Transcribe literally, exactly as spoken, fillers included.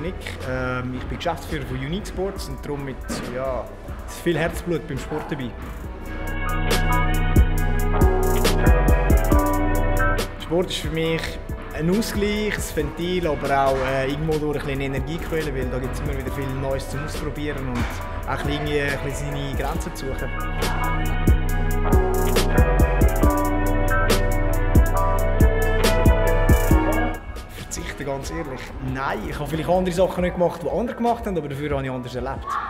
Nick. Ähm, ich bin Geschäftsführer von Unique Sports und darum mit ja, viel Herzblut beim Sport dabei. Sport ist für mich ein Ausgleich, ein Ventil, aber auch äh, irgendwo durch eine Energiequelle, weil da gibt es immer wieder viel Neues zum Ausprobieren und auch ein bisschen, ein bisschen seine Grenzen zu suchen. Verzichten, ganz ehrlich. Nein, ich habe vielleicht andere Sachen nicht gemacht, die andere gemacht haben, aber dafür habe ich anders erlebt.